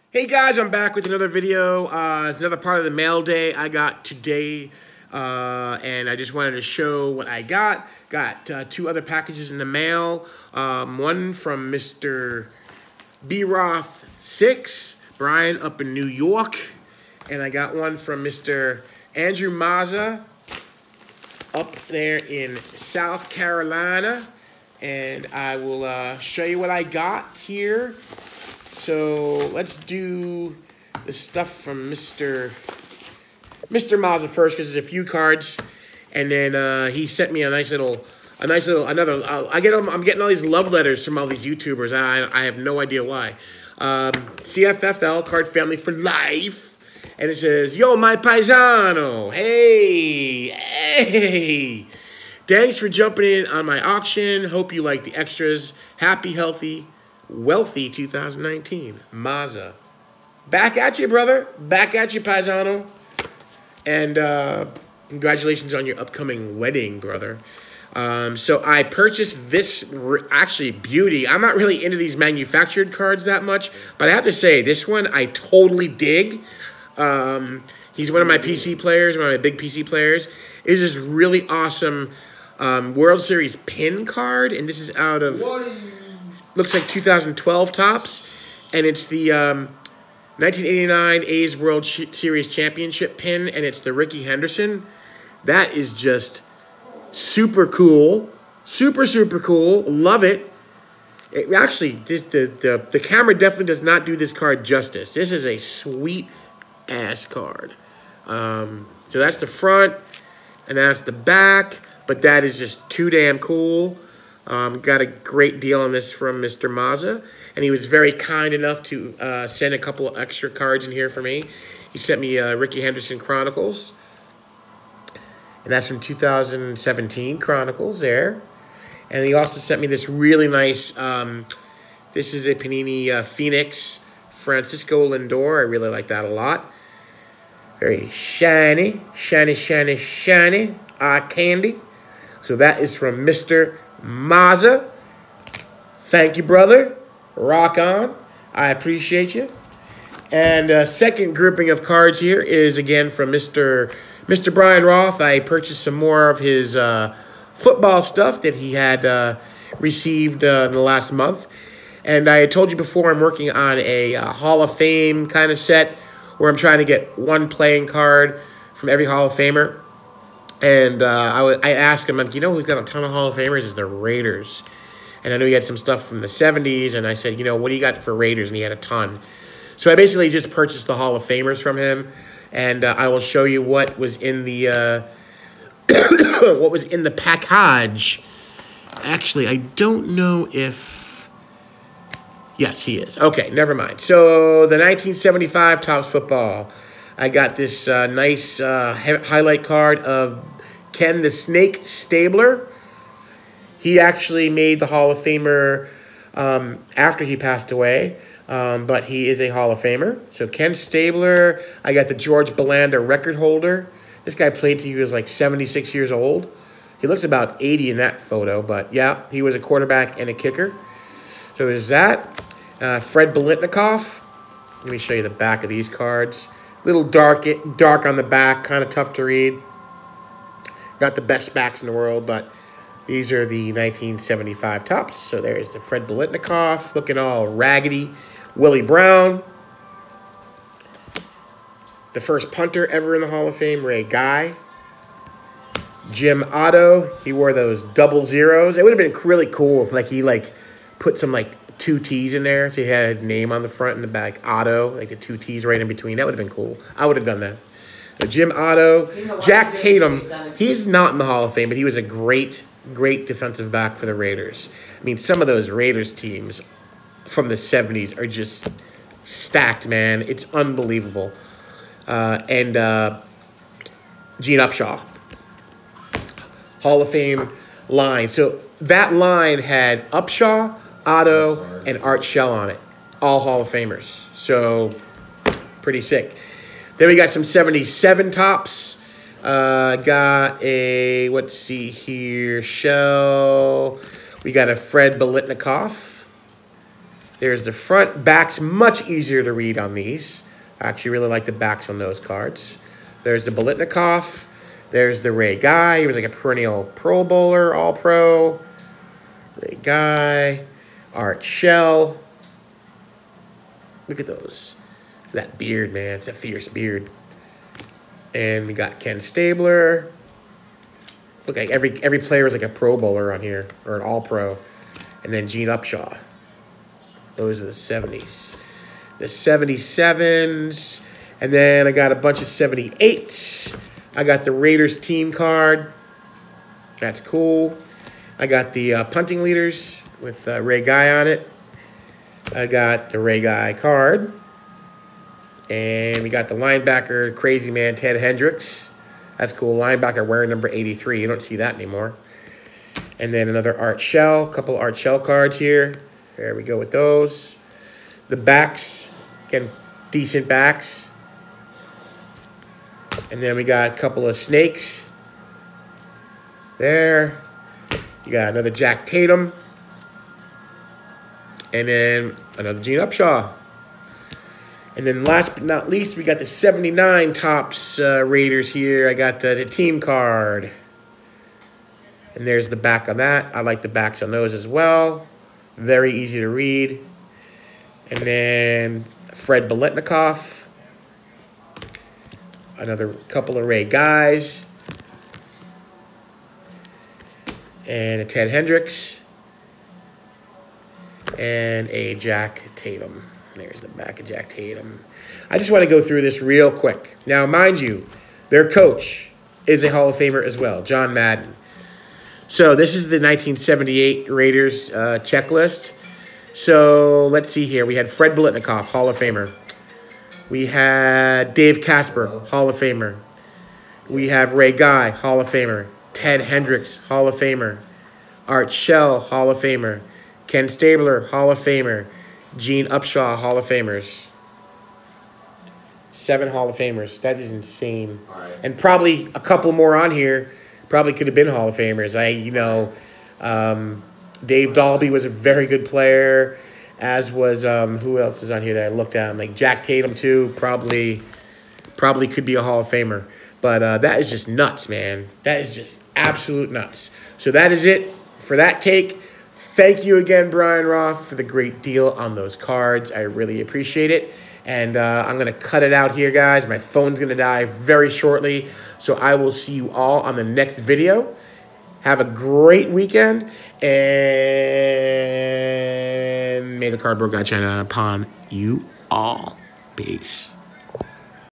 Hey guys, I'm back with another video. It's another part of the mail day I got today, and I just wanted to show what I got. Got two other packages in the mail. One from Mr. B-Roth 6, Brian up in New York, and I got one from Mr. Andrew Mazza up there in South Carolina, and I will show you what I got here. So let's do the stuff from Mr. Mazza first, because there's a few cards, and then he sent me I'm getting all these love letters from all these YouTubers. I have no idea why. CFFL card family for life, and it says, "Yo, my paisano, hey, thanks for jumping in on my auction. Hope you like the extras. Happy, healthy, wealthy 2019, Mazza." Back at you, brother. Back at you, paisano. And congratulations on your upcoming wedding, brother. So I purchased this, actually, beauty. I'm not really into these manufactured cards that much, but I have to say, this one I totally dig. He's one of my PC players, one of my big PC players. It's this really awesome World Series pin card, and this is out of... looks like 2012 tops, and it's the 1989 A's World Series Championship pin, and it's the Rickey Henderson. That is just super cool, super cool. Love it. It actually, the camera definitely does not do this card justice. This is a sweet ass card. So that's the front, and that's the back. But that is just too damn cool. Got a great deal on this from Mr. Mazza, and he was very kind enough to send a couple of extra cards in here for me. He sent me Rickey Henderson Chronicles, and that's from 2017 Chronicles there. And he also sent me this really nice, this is a Panini Phoenix Francisco Lindor. I really like that a lot. Very shiny, eye candy. So that is from Mr. Mazza. Thank you, brother. Rock on. I appreciate you. And second grouping of cards here is again from Mr. Brian Roth. I purchased some more of his football stuff that he had received in the last month. And I had told you before, I'm working on a Hall of Fame kind of set where I'm trying to get one playing card from every Hall of Famer. And I asked him, like, you know who's got a ton of Hall of Famers is the Raiders. And I know he had some stuff from the 70s, and I said, you know, what do you got for Raiders? And he had a ton. So I basically just purchased the Hall of Famers from him, and I will show you what was in the what was in the package. Actually, I don't know if... Yes, he is. Okay, never mind. So the 1975 Topps Football. I got this nice highlight card of Ken the Snake Stabler. He actually made the Hall of Famer after he passed away, but he is a Hall of Famer. So Ken Stabler. I got the George Belanda record holder. This guy played till he was like 76 years old. He looks about 80 in that photo, but yeah, he was a quarterback and a kicker. So there's that. Fred Biletnikoff. Let me show you the back of these cards. Little dark on the back, kind of tough to read. Not the best backs in the world, but these are the 1975 tops. So there's the Fred Biletnikoff, looking all raggedy. Willie Brown. The first punter ever in the Hall of Fame, Ray Guy. Jim Otto, he wore those double zeros. It would have been really cool if he put some 2 T's in there, so he had a name on the front and the back, Otto, like the 2 T's right in between. That would have been cool. I would have done that. Jim Otto, Jack Tatum, he's not in the Hall of Fame, but he was a great defensive back for the Raiders. I mean, some of those Raiders teams from the 70s are just stacked, man. It's unbelievable. And Gene Upshaw, Hall of Fame line. So that line had Upshaw, Otto, and Art Shell on it. All Hall of Famers. So, pretty sick. Then we got some 77 tops. Got a, let's see here, Shell. We got a Fred Biletnikoff. There's the front. Back's much easier to read on these. I actually really like the backs on those cards. There's the Biletnikoff. There's the Ray Guy. He was like a perennial Pro Bowler, All-Pro. Ray Guy. Art Shell. Look at those. That beard, man. It's a fierce beard. And we got Ken Stabler. Look, like every player is like a Pro Bowler on here, or an All-Pro. And then Gene Upshaw. Those are the 70s. The 77s. And then I got a bunch of 78s. I got the Raiders team card. That's cool. I got the punting leaders with Ray Guy on it. I got the Ray Guy card. And we got the linebacker, crazy man, Ted Hendricks. That's cool. Linebacker wearing number 83. You don't see that anymore. And then another Art Shell. A couple Art Shell cards here. There we go with those. The backs. Again, decent backs. And then we got a couple of snakes. There. You got another Jack Tatum. And then another Gene Upshaw. And then last but not least, we got the 79 Topps Raiders here. I got the team card. And there's the back on that. I like the backs on those as well. Very easy to read. And then Fred Biletnikoff. Another couple of Ray Guys. And a Ted Hendricks. And a Jack Tatum. There's the back of Jack Tatum. I just want to go through this real quick. Now, mind you, their coach is a Hall of Famer as well, John Madden. So this is the 1978 Raiders checklist. So let's see here. We had Fred Biletnikoff, Hall of Famer. We had Dave Casper, Hall of Famer. We have Ray Guy, Hall of Famer. Ted Hendricks, Hall of Famer. Art Shell, Hall of Famer. Ken Stabler, Hall of Famer. Gene Upshaw, Hall of Famers. 7 Hall of Famers. That is insane. Right. And probably a couple more on here probably could have been Hall of Famers. Dave Dalby was a very good player, as was, who else is on here that I looked at? Like Jack Tatum, too, probably could be a Hall of Famer. But that is just nuts, man. That is just absolute nuts. So that is it for that take. Thank you again, Brian Roth, for the great deal on those cards. I really appreciate it. And I'm going to cut it out here, guys. My phone's going to die very shortly. So I will see you all on the next video. Have a great weekend. And may the cardboard God shine upon you all. Peace.